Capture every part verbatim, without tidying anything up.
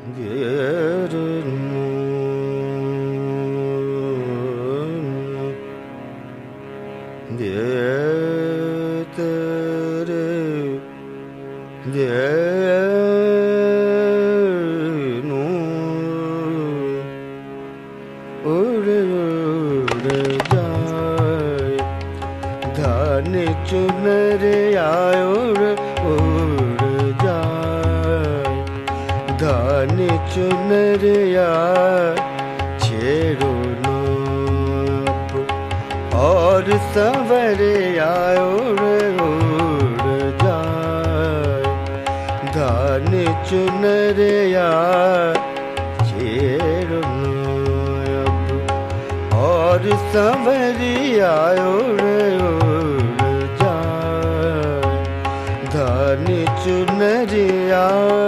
चुनरिया उड़ उड़ जाए, धान चुनरिया छेड़ो नाप, और संवरिया उड़ उड़ जाए, धान चुनरिया छेड़ो नाप, और संवरिया उड़ धान चुनरिया।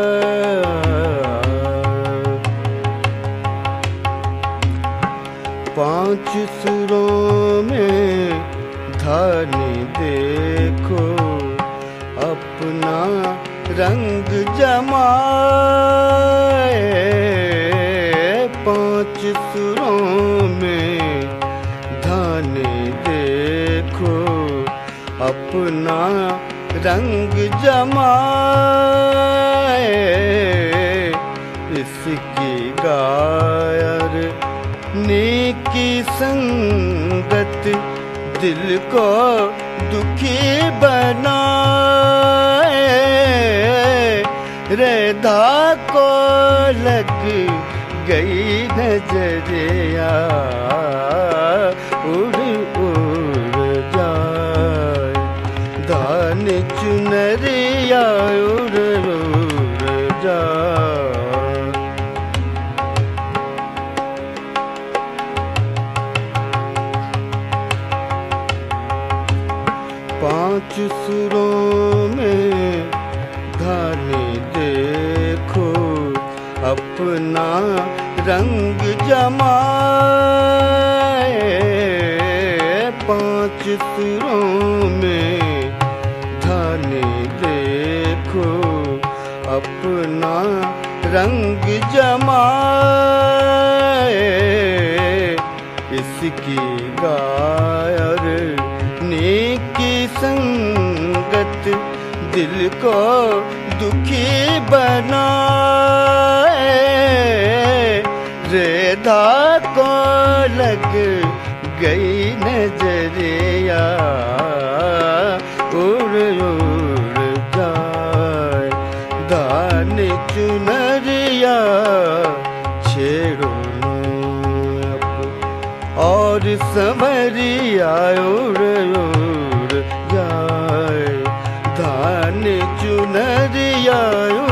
पांच सुरों में धान देखो अपना रंग जमाए, पांच सुरों में धान देखो अपना रंग जमाए, इसकी गायर नेकी संगत दिल को दुखी बनाए, रेधा को लग गई नजरिया उड़ उड़ जाए, धान चुनरिया उड़ उड़ जाए। पांच सुरों में धान देखो अपना रंग जमाए, पांच सुरों में धान देखो अपना रंग जमाए, इसकी गायर नेकी संगत दिल को दुखी बनाए, रेधा को लग गई नजरिया उड़ उड़ जाए, धान चुनरिया छेड़ो नाप, और संवरिया उड़ उड़ जाए, धान चुनरिया